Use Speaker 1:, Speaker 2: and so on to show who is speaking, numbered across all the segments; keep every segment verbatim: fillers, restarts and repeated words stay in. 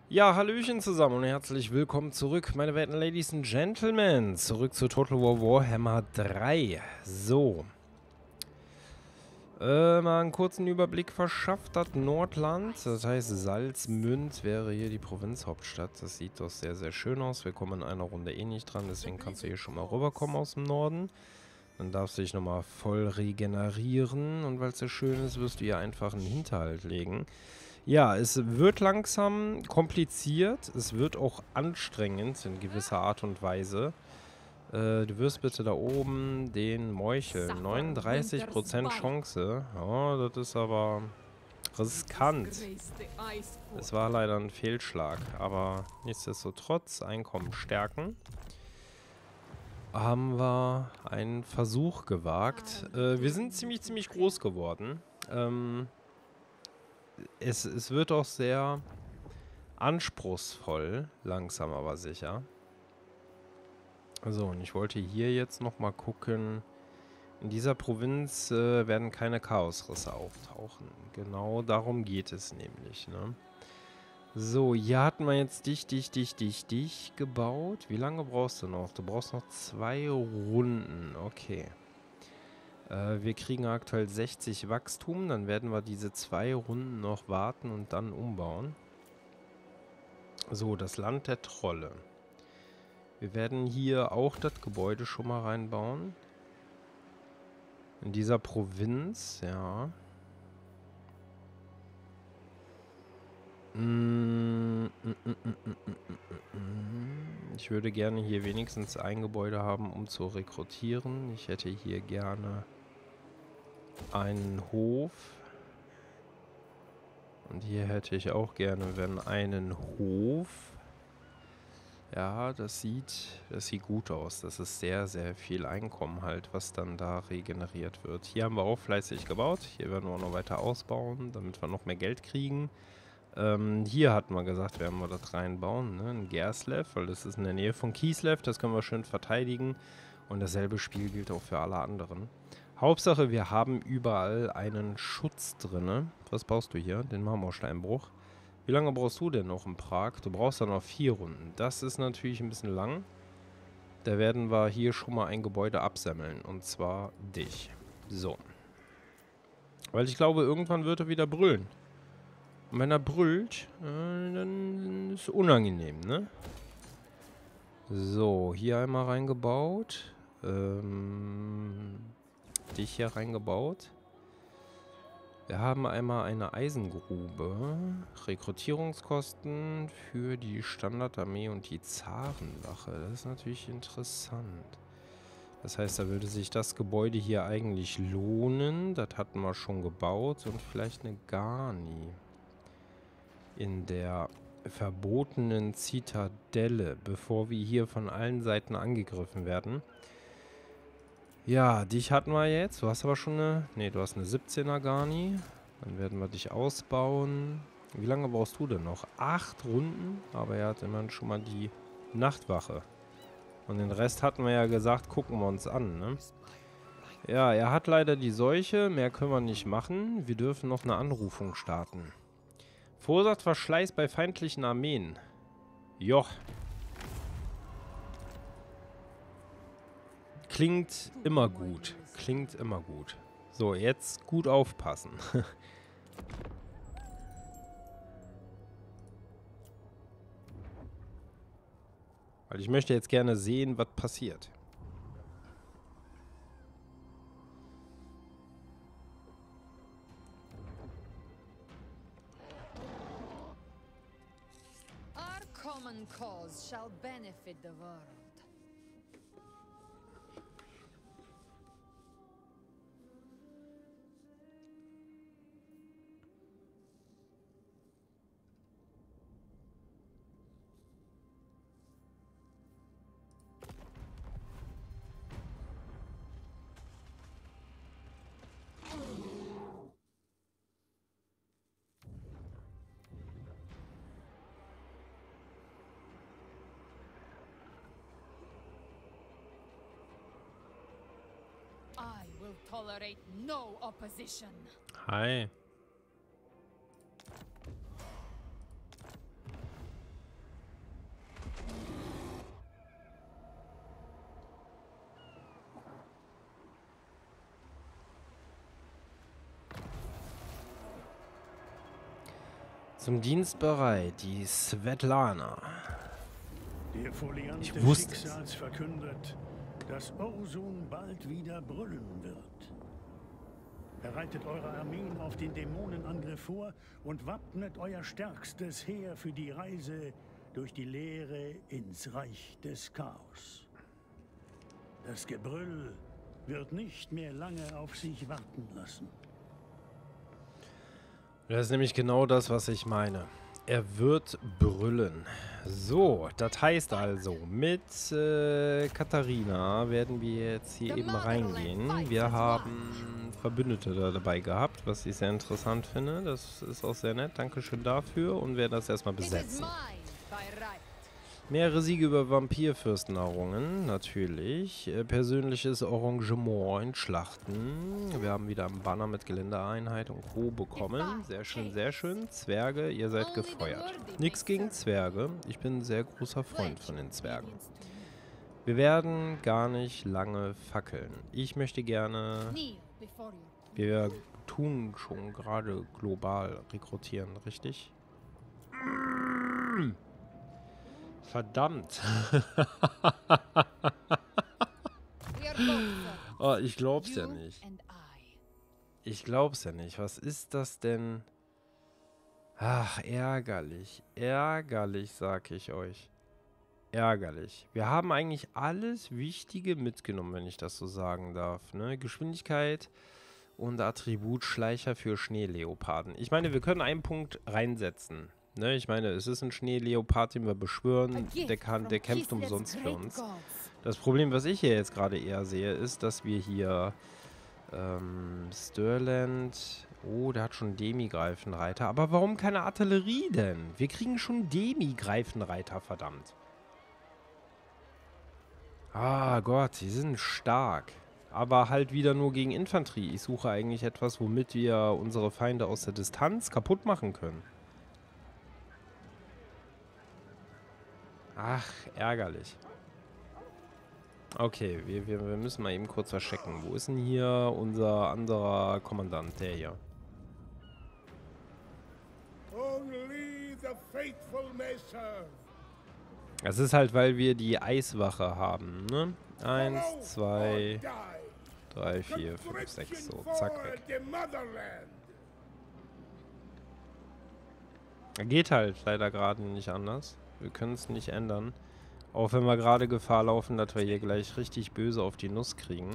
Speaker 1: Ja, hallöchen zusammen und herzlich willkommen zurück, meine werten Ladies and Gentlemen. Zurück zu Total War Warhammer drei. So. Äh, mal einen kurzen Überblick verschafft. Das Nordland, das heißt Salzmünd, wäre hier die Provinzhauptstadt. Das sieht doch sehr, sehr schön aus. Wir kommen in einer Runde eh nicht dran, deswegen kannst du hier schon mal rüberkommen aus dem Norden. Dann darfst du dich nochmal voll regenerieren und weil es so schön ist, wirst du hier einfach einen Hinterhalt legen. Ja, es wird langsam kompliziert, es wird auch anstrengend in gewisser Art und Weise. Äh, du wirst bitte da oben den Meuchel. neununddreißig Prozent Chance. Ja, das ist aber riskant. Es war leider ein Fehlschlag, aber nichtsdestotrotz Einkommen stärken. Haben wir einen Versuch gewagt. Äh, wir sind ziemlich, ziemlich groß geworden. Ähm... Es, es wird auch sehr anspruchsvoll, langsam aber sicher. So, und ich wollte hier jetzt nochmal gucken. In dieser Provinz äh, werden keine Chaosrisse auftauchen. Genau darum geht es nämlich, ne? So, hier hatten wir jetzt dich, dich, dich, dich, dich gebaut. Wie lange brauchst du noch? Du brauchst noch zwei Runden. Okay. Äh, wir kriegen aktuell sechzig Wachstum. Dann werden wir diese zwei Runden noch warten und dann umbauen. So, das Land der Trolle. Wir werden hier auch das Gebäude schon mal reinbauen. In dieser Provinz, ja. Ich würde gerne hier wenigstens ein Gebäude haben, um zu rekrutieren. Ich hätte hier gerne einen Hof. Und hier hätte ich auch gerne, wenn einen Hof. Ja, das sieht, das sieht gut aus. Das ist sehr, sehr viel Einkommen halt, was dann da regeneriert wird. Hier haben wir auch fleißig gebaut. Hier werden wir auch noch weiter ausbauen, damit wir noch mehr Geld kriegen. Ähm, hier hatten wir gesagt, werden wir das reinbauen, ne? In Gerslev, weil das ist in der Nähe von Kislev. Das können wir schön verteidigen. Und dasselbe Spiel gilt auch für alle anderen. Hauptsache, wir haben überall einen Schutz drin. Was baust du hier? Den Marmorsteinbruch. Wie lange brauchst du denn noch in Prag? Du brauchst dann noch vier Runden. Das ist natürlich ein bisschen lang. Da werden wir hier schon mal ein Gebäude absammeln. Und zwar dich. So. Weil ich glaube, irgendwann wird er wieder brüllen. Und wenn er brüllt, äh, dann ist es unangenehm, ne? So, hier einmal reingebaut. Ähm, dich hier reingebaut. Wir haben einmal eine Eisengrube. Rekrutierungskosten für die Standardarmee und die Zarenwache. Das ist natürlich interessant. Das heißt, da würde sich das Gebäude hier eigentlich lohnen. Das hatten wir schon gebaut. Und vielleicht eine Garni. In der verbotenen Zitadelle, bevor wir hier von allen Seiten angegriffen werden. Ja, dich hatten wir jetzt. Du hast aber schon eine... Ne, du hast eine siebzehner Garni. Dann werden wir dich ausbauen. Wie lange brauchst du denn noch? Acht Runden? Aber er hat immerhin schon mal die Nachtwache. Und den Rest hatten wir ja gesagt, gucken wir uns an, ne? Ja, er hat leider die Seuche. Mehr können wir nicht machen. Wir dürfen noch eine Anrufung starten. Verursacht Verschleiß bei feindlichen Armeen. Joch. Klingt immer gut. Klingt immer gut. So, jetzt gut aufpassen. Weil ich möchte jetzt gerne sehen, was passiert.
Speaker 2: Our common cause shall benefit the world. I will tolerate no opposition.
Speaker 1: Hi. Zum Dienst bereit, die Svetlana.
Speaker 3: Der Foliant
Speaker 1: Ich
Speaker 3: des
Speaker 1: wusste es.
Speaker 3: Schicksals verkündet, dass Ursun bald wieder brüllen wird. Bereitet eure Armeen auf den Dämonenangriff vor und wappnet euer stärkstes Heer für die Reise durch die Leere ins Reich des Chaos. Das Gebrüll wird nicht mehr lange auf sich warten lassen.
Speaker 1: Das ist nämlich genau das, was ich meine. Er wird brüllen. So, das heißt also, mit äh, Katharina werden wir jetzt hier eben reingehen. Wir haben Verbündete da dabei gehabt, was ich sehr interessant finde. Das ist auch sehr nett. Dankeschön dafür. Und werden das erstmal besetzen. Mehrere Siege über Vampirfürsten errungen, natürlich. Äh, persönliches Arrangement in Schlachten. Wir haben wieder einen Banner mit Geländeeinheit und Co. bekommen. Sehr schön, sehr schön. Zwerge, ihr seid gefeuert. Nichts gegen Zwerge. Ich bin ein sehr großer Freund von den Zwergen. Wir werden gar nicht lange fackeln. Ich möchte gerne... Wir tun schon gerade global rekrutieren, richtig? Verdammt. Oh, ich glaub's ja nicht. Ich glaub's ja nicht. Was ist das denn? Ach, ärgerlich. Ärgerlich, sag ich euch. Ärgerlich. Wir haben eigentlich alles Wichtige mitgenommen, wenn ich das so sagen darf. Ne? Geschwindigkeit und Attribut Schleicher für Schneeleoparden. Ich meine, wir können einen Punkt reinsetzen. Ne, ich meine, es ist ein Schneeleopard, den wir beschwören, der, kann, der kämpft umsonst für uns. Das Problem, was ich hier jetzt gerade eher sehe, ist, dass wir hier ähm, Stirland, oh, der hat schon Demi-Greifenreiter, aber warum keine Artillerie denn? Wir kriegen schon Demi-Greifenreiter, verdammt. Ah Gott, die sind stark, aber halt wieder nur gegen Infanterie. Ich suche eigentlich etwas, womit wir unsere Feinde aus der Distanz kaputt machen können. Ach, ärgerlich. Okay, wir, wir, wir müssen mal eben kurz was checken. Wo ist denn hier unser anderer Kommandant, der hier? Das ist halt, weil wir die Eiswache haben, ne? Eins, zwei, drei, vier, fünf, sechs, so, zack, weg. Geht halt leider gerade nicht anders. Wir können es nicht ändern. Auch wenn wir gerade Gefahr laufen, dass wir hier gleich richtig böse auf die Nuss kriegen.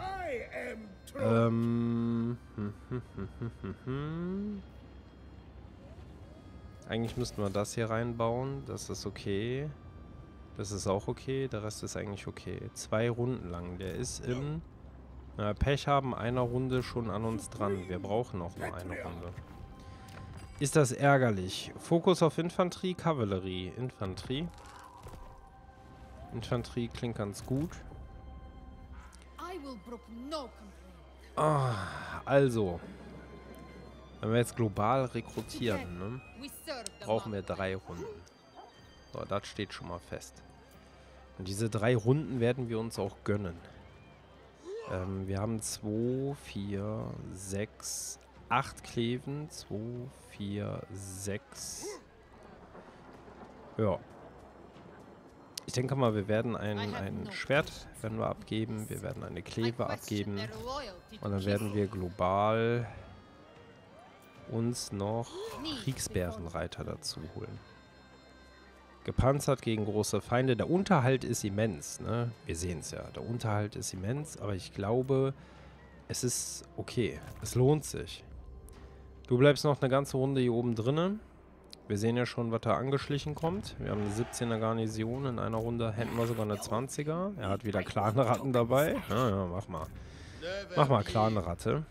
Speaker 1: Ähm. Hm, hm, hm, hm, hm, hm. Eigentlich müssten wir das hier reinbauen. Das ist okay. Das ist auch okay. Der Rest ist eigentlich okay. Zwei Runden lang. Der ist in äh, Pech haben einer Runde schon an uns dran. Wir brauchen noch nur eine Runde. Ist das ärgerlich. Fokus auf Infanterie, Kavallerie. Infanterie. Infanterie klingt ganz gut. Ah, also. Wenn wir jetzt global rekrutieren, ne, brauchen wir drei Runden. So, das steht schon mal fest. Und diese drei Runden werden wir uns auch gönnen. Ähm, wir haben zwei, vier, sechs, acht Kleven. zwei, vier, sechs. Ja. Ich denke mal, wir werden ein, ein Schwert werden wir abgeben. Wir werden eine Kleve abgeben. Und dann werden wir global uns noch Kriegsbärenreiter dazu holen. Gepanzert gegen große Feinde. Der Unterhalt ist immens, ne? Wir sehen es ja. Der Unterhalt ist immens, aber ich glaube, es ist okay. Es lohnt sich. Du bleibst noch eine ganze Runde hier oben drinnen. Wir sehen ja schon, was da angeschlichen kommt. Wir haben eine siebzehner Garnison. In einer Runde hätten wir sogar eine zwanziger. Er hat wieder Clanratten dabei. Ja, ja, mach mal. Mach mal Clanratte.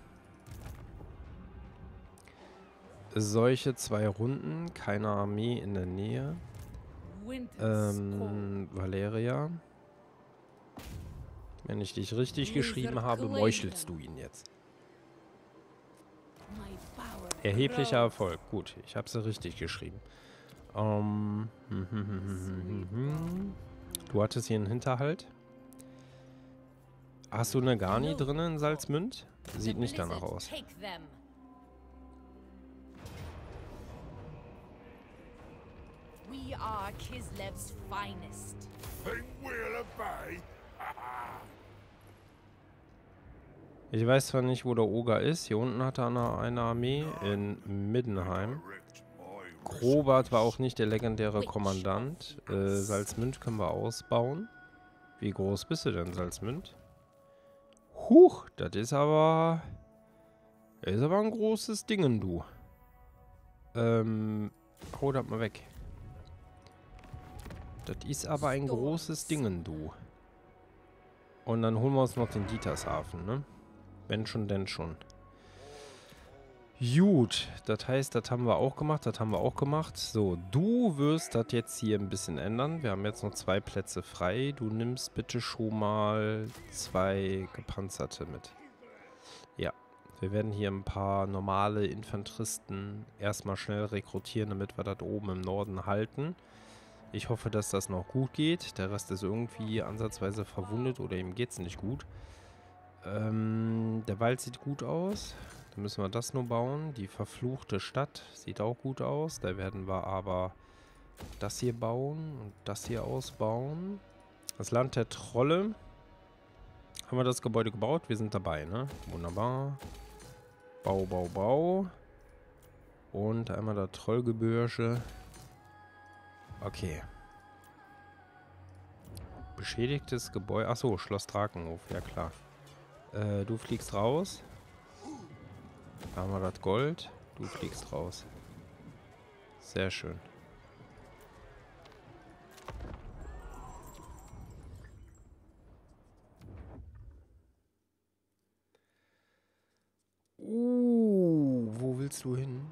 Speaker 1: Solche zwei Runden. Keine Armee in der Nähe. Ähm, Valeria. Wenn ich dich richtig geschrieben habe, meuchelst du ihn jetzt. Erheblicher Erfolg. Gut, ich habe sie richtig geschrieben. Ähm, hm, hm, hm, hm, hm, hm. Du hattest hier einen Hinterhalt. Hast du eine Garni drin in Salzmünd? Sieht nicht danach aus.
Speaker 4: We are Kislev's finest.
Speaker 1: Ich weiß zwar nicht, wo der Oger ist. Hier unten hat er eine, eine Armee in Middenheim. Krobart war auch nicht der legendäre Kommandant. Äh, Salzmünd können wir ausbauen. Wie groß bist du denn, Salzmünd? Huch, das ist aber... Das ist aber ein großes Dingen, du. Ähm, hau das mal weg. Das ist aber ein großes Dingen, du. Und dann holen wir uns noch den Dietershafen, ne? Wenn schon, denn schon. Gut, das heißt, das haben wir auch gemacht, das haben wir auch gemacht. So, du wirst das jetzt hier ein bisschen ändern. Wir haben jetzt noch zwei Plätze frei. Du nimmst bitte schon mal zwei Gepanzerte mit. Ja, wir werden hier ein paar normale Infanteristen erstmal schnell rekrutieren, damit wir das oben im Norden halten. Ich hoffe, dass das noch gut geht. Der Rest ist irgendwie ansatzweise verwundet oder ihm geht es nicht gut. Ähm, der Wald sieht gut aus. Dann müssen wir das nur bauen. Die verfluchte Stadt sieht auch gut aus. Da werden wir aber das hier bauen und das hier ausbauen. Das Land der Trolle. Haben wir das Gebäude gebaut? Wir sind dabei, ne? Wunderbar. Bau, Bau, Bau. Und einmal das Trollgebirge. Okay. Beschädigtes Gebäude. Achso, Schloss Drakenhof. Ja, klar. Äh, du fliegst raus. Da haben wir das Gold. Du fliegst raus. Sehr schön. Uh, wo willst du hin?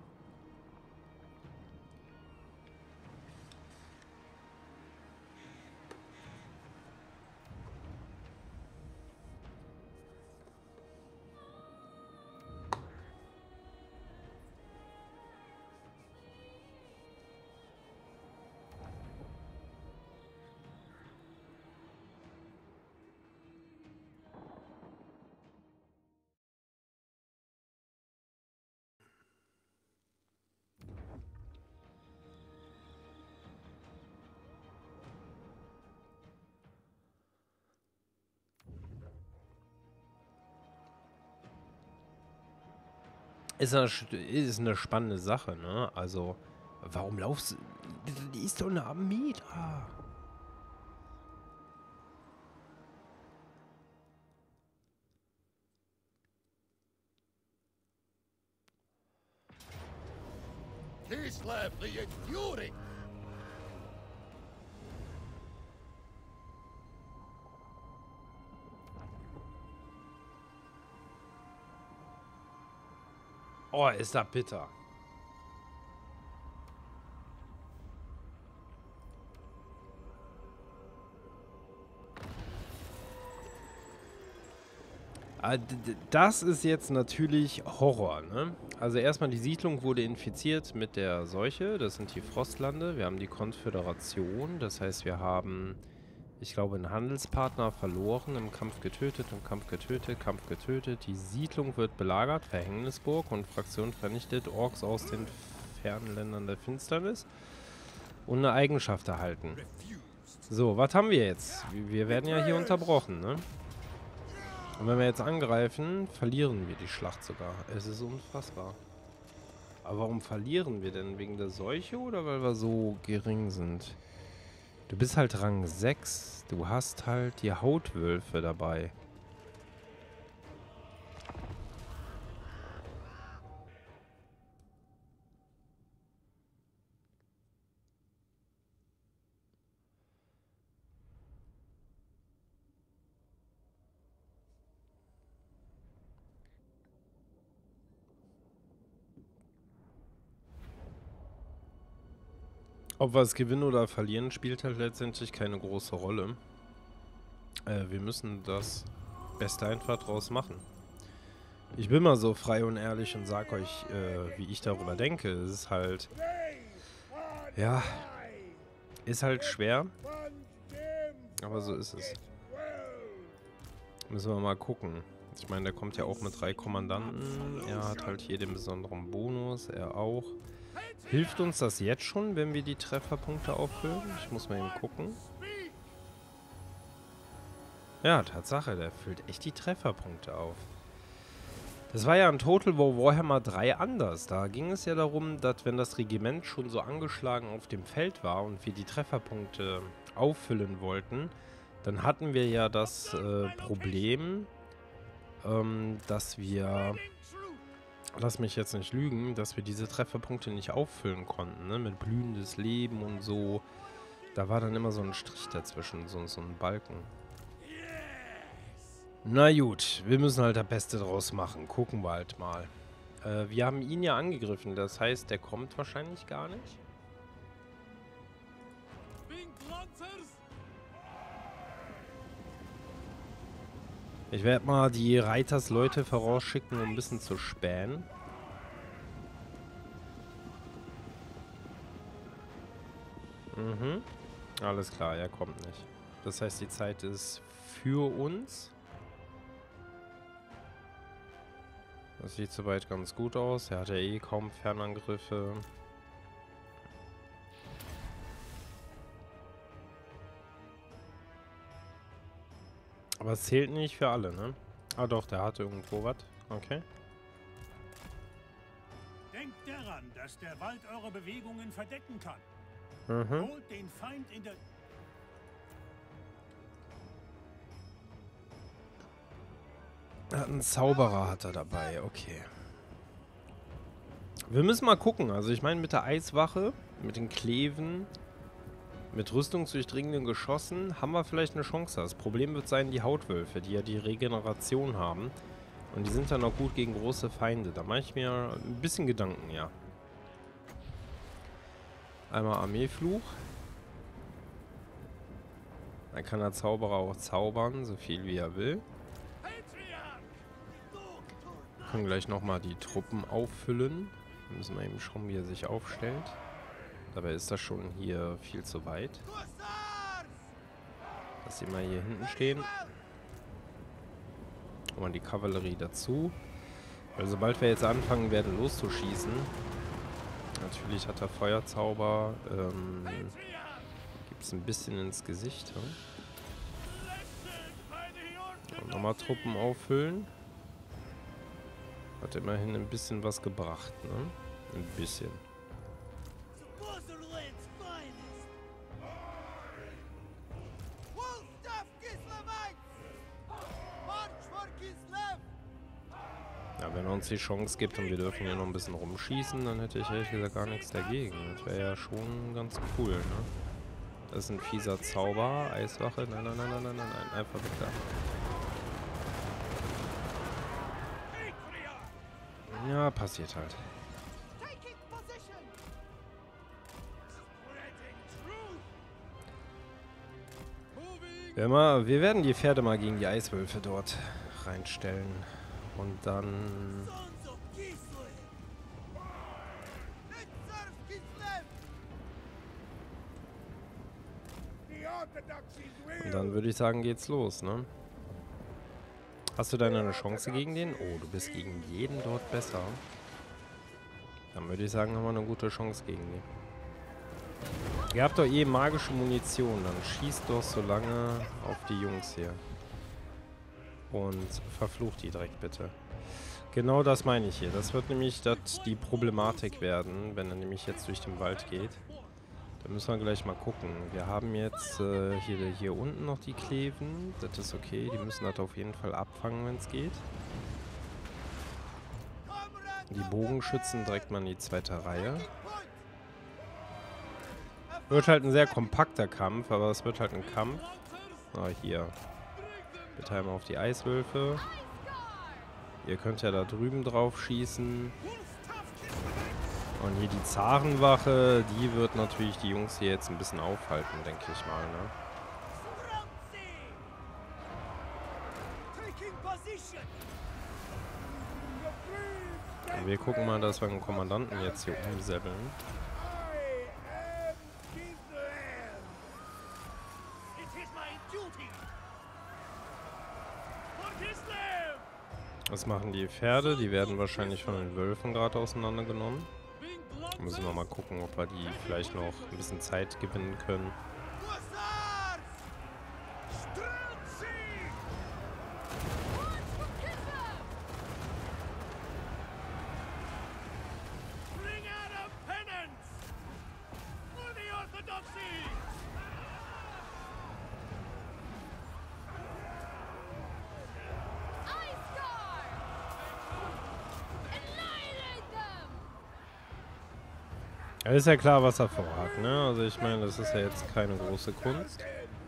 Speaker 1: Ist eine, ist eine spannende Sache, ne? Also, warum laufst du... Die ist doch eine Armee da.
Speaker 5: Kislev the Enduring!
Speaker 1: Oh, ist da bitter. Das ist jetzt natürlich Horror, ne? Also erstmal, die Siedlung wurde infiziert mit der Seuche. Das sind die Frostlande. Wir haben die Konföderation. Das heißt, wir haben, ich glaube, einen Handelspartner verloren, im Kampf getötet, im Kampf getötet, Kampf getötet. Die Siedlung wird belagert, Verhängnisburg und Fraktion vernichtet, Orks aus den fernen Ländern der Finsternis. Und eine Eigenschaft erhalten. So, was haben wir jetzt? Wir werden ja hier unterbrochen, ne? Und wenn wir jetzt angreifen, verlieren wir die Schlacht sogar. Es ist unfassbar. Aber warum verlieren wir denn? Wegen der Seuche oder weil wir so gering sind? Du bist halt Rang sechs. Du hast halt die Hautwölfe dabei. Ob wir es gewinnen oder verlieren, spielt halt letztendlich keine große Rolle. Äh, wir müssen das Beste einfach draus machen. Ich bin mal so frei und ehrlich und sag euch, äh, wie ich darüber denke. Es ist halt... Ja... Ist halt schwer. Aber so ist es. Müssen wir mal gucken. Ich meine, der kommt ja auch mit drei Kommandanten. Er hat halt hier den besonderen Bonus. Er auch. Hilft uns das jetzt schon, wenn wir die Trefferpunkte auffüllen? Ich muss mal eben gucken. Ja, Tatsache, der füllt echt die Trefferpunkte auf. Das war ja in Total War Warhammer drei anders. Da ging es ja darum, dass wenn das Regiment schon so angeschlagen auf dem Feld war und wir die Trefferpunkte auffüllen wollten, dann hatten wir ja das äh, Problem, ähm, dass wir, lass mich jetzt nicht lügen, dass wir diese Trefferpunkte nicht auffüllen konnten, ne? Mit blühendes Leben und so. Da war dann immer so ein Strich dazwischen, so, so ein Balken. Na gut, wir müssen halt das Beste draus machen. Gucken wir halt mal. Äh, wir haben ihn ja angegriffen, das heißt, der kommt wahrscheinlich gar nicht. Ich werde mal die Reitersleute vorausschicken, um ein bisschen zu spähen. Mhm. Alles klar, er kommt nicht. Das heißt, die Zeit ist für uns. Das sieht soweit ganz gut aus. Er hat ja eh kaum Fernangriffe. Aber es zählt nicht für alle, ne? Ah doch, der hatte irgendwo was. Okay.
Speaker 3: Denkt daran, dass der Wald eure Bewegungen verdecken kann.
Speaker 1: Mhm.
Speaker 3: Holt den Feind in der...
Speaker 1: Ein Zauberer hat er dabei, okay. Wir müssen mal gucken. Also ich meine mit der Eiswache, mit den Kleven, mit rüstungsdurchdringenden Geschossen haben wir vielleicht eine Chance. Das Problem wird sein, die Hautwölfe, die ja die Regeneration haben. Und die sind dann auch gut gegen große Feinde. Da mache ich mir ein bisschen Gedanken, ja. Einmal Armeefluch. Dann kann der Zauberer auch zaubern, so viel wie er will. Wir können gleich nochmal die Truppen auffüllen. Da müssen wir eben schauen, wie er sich aufstellt. Dabei ist das schon hier viel zu weit. Lass sie mal hier hinten stehen. Und mal die Kavallerie dazu. Weil sobald wir jetzt anfangen werden loszuschießen, natürlich hat er Feuerzauber, ähm, gibt es ein bisschen ins Gesicht. Hm? Nochmal Truppen auffüllen. Hat immerhin ein bisschen was gebracht, ne? Ein bisschen. Ja, wenn er uns die Chance gibt und wir dürfen hier noch ein bisschen rumschießen, dann hätte ich ehrlich gesagt gar nichts dagegen. Das wäre ja schon ganz cool, ne? Das ist ein fieser Zauber. Eiswache. Nein, nein, nein, nein, nein, nein, nein. Einfach weg da. Ja, passiert halt. Wir, mal, wir werden die Pferde mal gegen die Eiswölfe dort reinstellen. Und dann... Und dann würde ich sagen, geht's los, ne? Hast du denn eine Chance gegen den? Oh, du bist gegen jeden dort besser. Dann würde ich sagen, haben wir eine gute Chance gegen den. Ihr habt doch eh magische Munition, dann schießt doch so lange auf die Jungs hier. Und verflucht die direkt bitte. Genau das meine ich hier. Das wird nämlich das die Problematik werden, wenn er nämlich jetzt durch den Wald geht. Da müssen wir gleich mal gucken. Wir haben jetzt äh, hier, hier unten noch die Kleven. Das ist okay. Die müssen das auf jeden Fall abfangen, wenn es geht. Die Bogenschützen direkt mal in die zweite Reihe. Wird halt ein sehr kompakter Kampf, aber es wird halt ein Kampf. Ah, hier. Bitte einmal auf die Eiswölfe. Ihr könnt ja da drüben drauf schießen. Und hier die Zarenwache, die wird natürlich die Jungs hier jetzt ein bisschen aufhalten, denke ich mal, ne? Und wir gucken mal, dass wir einen Kommandanten jetzt hier umsäbeln. Was machen die Pferde? Die werden wahrscheinlich von den Wölfen gerade auseinandergenommen. Müssen wir mal gucken, ob wir die vielleicht noch ein bisschen Zeit gewinnen können. Ja, ist ja klar, was er vorhat, ne? Also ich meine, das ist ja jetzt keine große Kunst.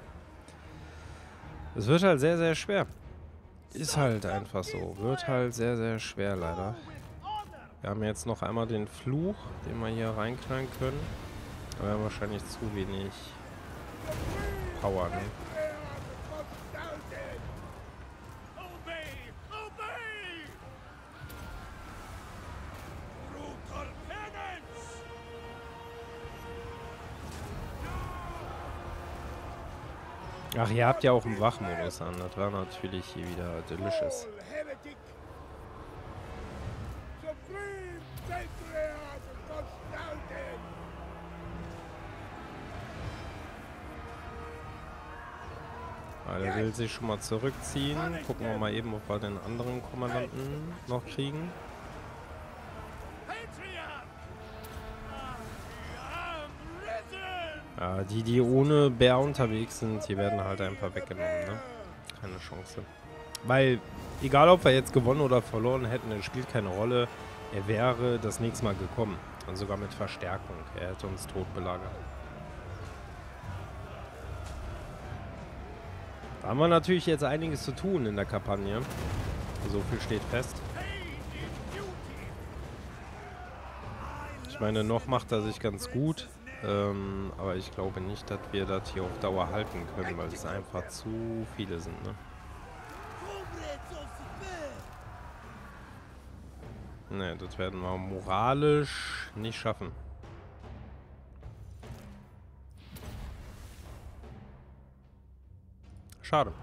Speaker 1: Es wird halt sehr, sehr schwer. Ist halt einfach so. Wird halt sehr, sehr schwer, leider. Wir haben jetzt noch einmal den Fluch, den wir hier reinknallen können. Aber wir haben wahrscheinlich zu wenig Power, ne? Ach, ihr habt ja auch einen Wachmodus an. Das war natürlich hier wieder delicious. Ah, der will sich schon mal zurückziehen. Gucken wir mal eben, ob wir den anderen Kommandanten noch kriegen. Ja, die, die ohne Bär unterwegs sind, die werden halt einfach weggenommen, ne? Keine Chance. Weil, egal ob wir jetzt gewonnen oder verloren hätten, es spielt keine Rolle. Er wäre das nächste Mal gekommen. Und sogar mit Verstärkung. Er hätte uns tot belagert. Da haben wir natürlich jetzt einiges zu tun in der Kampagne. So viel steht fest. Ich meine, noch macht er sich ganz gut. Ähm, aber ich glaube nicht, dass wir das hier auf Dauer halten können, weil es einfach zu viele sind, ne? Ne, das werden wir moralisch nicht schaffen. Schade.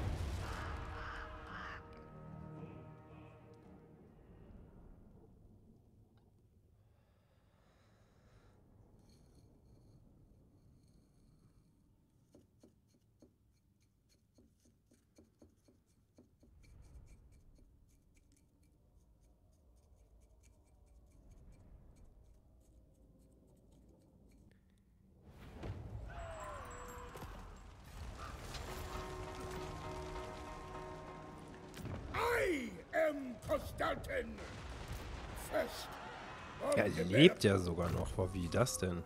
Speaker 1: Ja, er lebt ja sogar noch. Boah, wie das denn?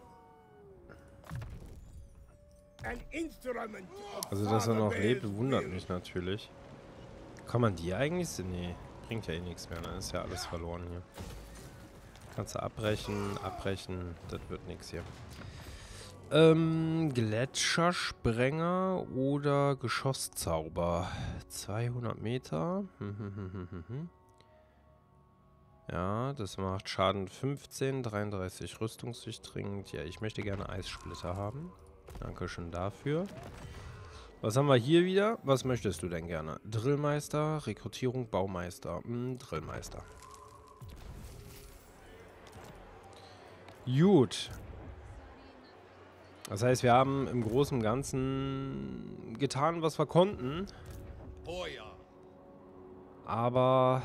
Speaker 1: Also, dass er noch lebt, wundert mich natürlich. Kann man die eigentlich sehen? Nee, bringt ja eh nichts mehr. Dann ist ja alles verloren hier. Kannst du abbrechen, abbrechen. Das wird nichts hier. Ähm, Gletschersprenger oder Geschosszauber. zweihundert Meter. Hm, hm, hm, hm, hm, hm. Ja, das macht Schaden fünfzehn, dreiunddreißig rüstungsdurchdringend. Ja, ich möchte gerne Eissplitter haben. Dankeschön dafür. Was haben wir hier wieder? Was möchtest du denn gerne? Drillmeister, Rekrutierung, Baumeister. Hm, Drillmeister. Gut. Das heißt, wir haben im Großen und Ganzen getan, was wir konnten. Aber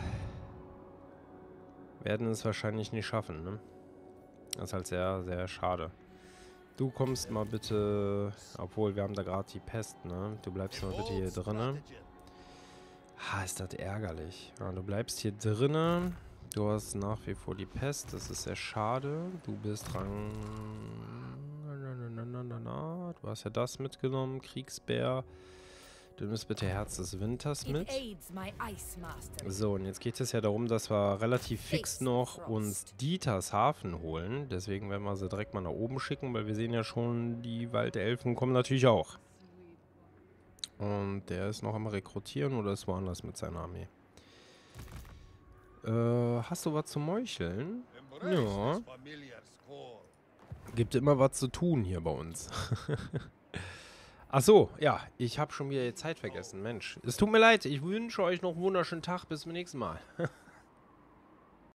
Speaker 1: werden es wahrscheinlich nicht schaffen, ne? Das ist halt sehr, sehr schade. Du kommst mal bitte, obwohl wir haben da gerade die Pest, ne? Du bleibst mal bitte hier drinnen. Ah, ist das ärgerlich. Ja, du bleibst hier drinnen. Du hast nach wie vor die Pest, das ist sehr schade. Du bist Rang... Du hast ja das mitgenommen, Kriegsbär. Du nimmst bitte Herz des Winters mit. So, und jetzt geht es ja darum, dass wir relativ fix noch uns Dieters Hafen holen. Deswegen werden wir sie direkt mal nach oben schicken, weil wir sehen ja schon, die Waldelfen kommen natürlich auch. Und der ist noch am Rekrutieren oder ist woanders mit seiner Armee? Äh, hast du was zu meucheln? Ja. Gibt immer was zu tun hier bei uns. Ach so, ja, ich habe schon wieder die Zeit vergessen. Mensch, es tut mir leid. Ich wünsche euch noch einen wunderschönen Tag. Bis zum nächsten Mal.